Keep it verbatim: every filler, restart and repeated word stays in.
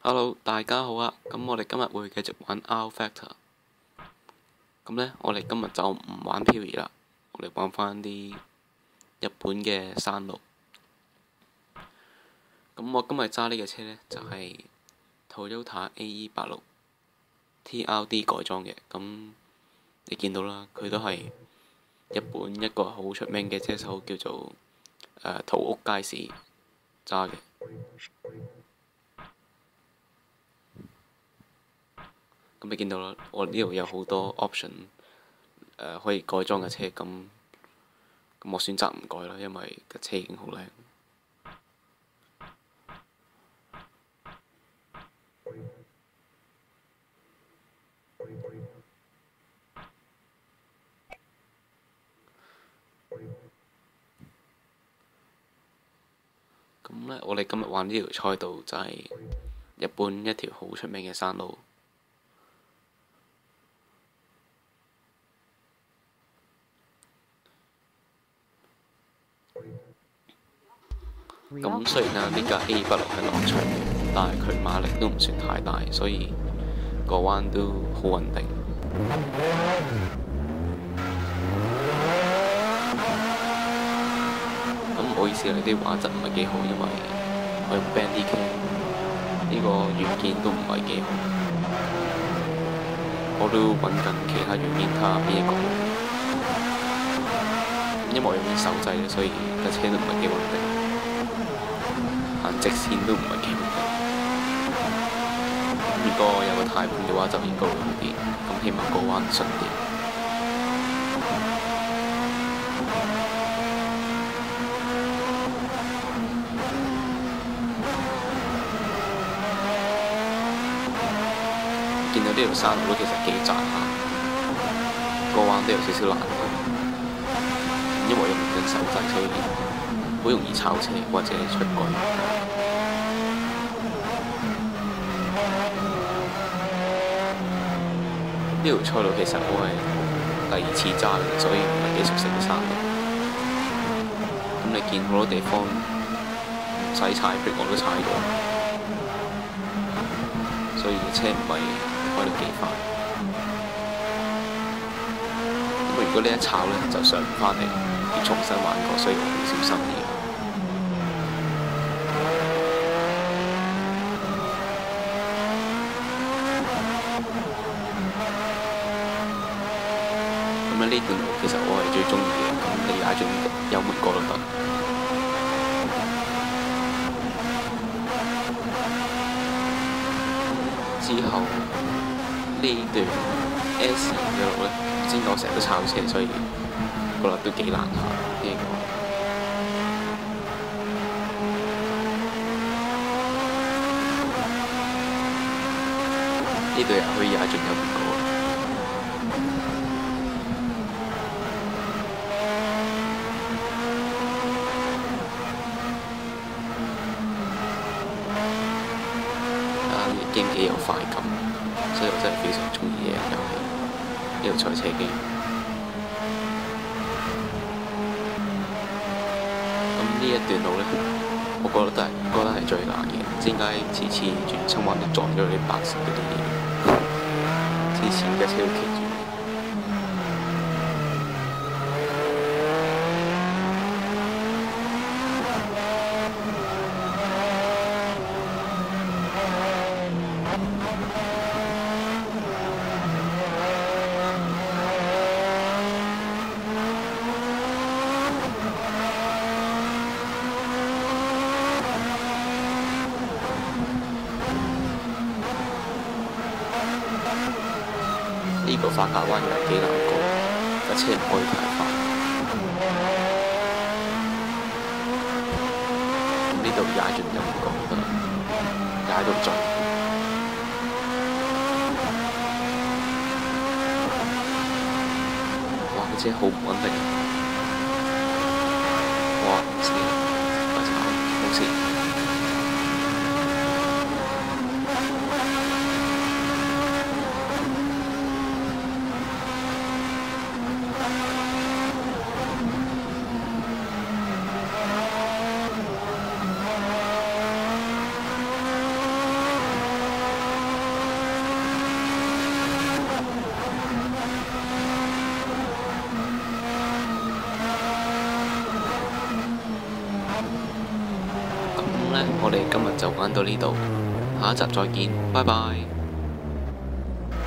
Hello，大家好啊！咁我哋今日會繼續玩 R Factor。咁呢，我哋今日就唔玩漂移啦，我哋玩翻啲日本嘅山路。咁我今日揸呢個車呢，就係 Toyota A E 八六 T R D 改裝嘅。咁你見到啦，佢都係日本一個好出名嘅車手，叫做誒桃屋街市揸嘅。咁你見到啦，我呢度有好多 option，呃、可以改裝嘅車，咁咁我選擇唔改啦，因為架車已經好靚。咁呢，我哋今日玩呢條賽道就係日本一條好出名嘅山路。咁雖然啦，呢架 A 八六係落場嘅，但係佢馬力都唔算太大，所以個彎都好穩定。咁唔好意思啦，啲畫質唔係幾好，因為我用 Bandicam 呢個軟件都唔係幾好，我都揾緊其他軟件睇下邊一個好。因為我用緊手掣嘅，所以架車都唔係幾穩定。行直線都唔係幾穩定。如果有個軚盤嘅話，就應該會好啲。咁起碼個彎順啲。見到呢條山路都其實幾窄下，個彎都有少少難度。因為我用緊手掣，所以好容易炒車或者出軌。呢條賽路其實我係第二次揸嘅，所以唔係幾熟悉嘅山路。咁你見好多地方唔使踩 brake 我都踩過，所以車唔係開得幾快。咁如果呢一炒呢，就上唔返嚟，要重新玩過，所以我好小心啲。咁呢段路其實我係最中意嘅，咁你踩住油門過都得。之後呢段 S 嘅路呢，之前我成日都炒車，所以覺得都幾難行呢個。呢度又可以踩住油門過。game 幾有快感，所以我真係非常中意呢樣遊戲，呢個賽車機。咁呢一段路呢，我覺得都係覺得係最難嘅，唔知點解次次轉親彎都撞咗啲白色嗰啲嘢，次次架車都企住。呢個花架彎又係幾難過，架車唔可以太快。咁呢度踩住油門過得啦，踩到盡。哇！架車好唔穩定。哇！唔知，快炒，冇事。 我哋今日就玩到呢度，下一集再見，拜拜。